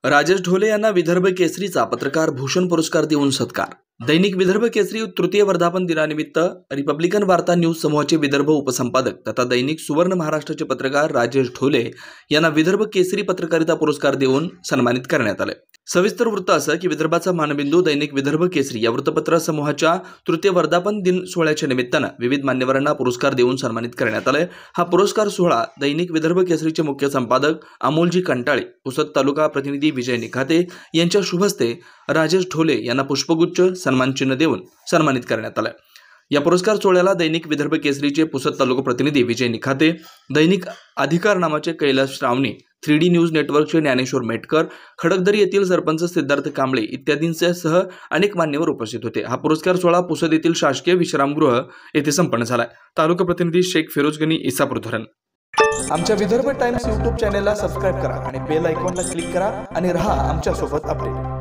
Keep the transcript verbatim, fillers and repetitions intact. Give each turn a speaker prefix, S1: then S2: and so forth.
S1: राजेश ढोले यांना विदर्भ केसरीचा पत्रकार भूषण पुरस्कार देऊन सत्कार। दैनिक विदर्भ केसरी तृतीय वर्धापन दिनानिमित्त रिपब्लिकन वार्ता न्यूज समूहाचे विदर्भ उपसंपादक तथा दैनिक सुवर्ण महाराष्ट्राचे पत्रकार राजेश ढोले यांना विदर्भ केसरी पत्रकारिता पुरस्कार देऊन सन्मानित करण्यात आले। सविस्तर वृत्त असं की विदर्भाचा मानबिंदू दैनिक विदर्भ केसरी या वृत्तपत्र समूहाच्या तृतीय वर्धापन दिन सोहळ्याच्या निमित्तानं विविध मान्यवरांना पुरस्कार देऊन सन्मानित करण्यात आले। हा पुरस्कार सोहळा दैनिक विदर्भ केसरीचे मुख्य संपादक अमोलजी कंटाळे, पुसद तालुका प्रतिनिधी विजय निखाते यांच्या शुभ हस्ते राजेश ढोले यांना पुष्पगुच्छ सन्मान चिन्ह देऊन सन्मानित करण्यात आले। या पुरस्कार सोहळ्याला दैनिक विदर्भ केसरीचे पुसद तालुका प्रतिनिधी विजय निखाते, दैनिक अधिकार नामाचे Kailas Shravani, three D news नेटवर्कचे ज्ञानेश्वर मेटकर, खडकदरी येथील सरपंच सिद्धार्थ कांबळे इत्यादींसह अनेक मान्यवर उपस्थित होते। हा पुरस्कार सोहळा पुसद येथील शासकीय विश्रामगृह येथे संपन्न झाला। तालुका प्रतिनिधी शेख फिरोज गनी, इसापूर धरण। आमच्या विदर्भ टाइम्स यूट्यूब चॅनेलला सबस्क्राइब करा आणि बेल आयकॉनला क्लिक करा आणि रहा आमच्या सोबत अपडेट।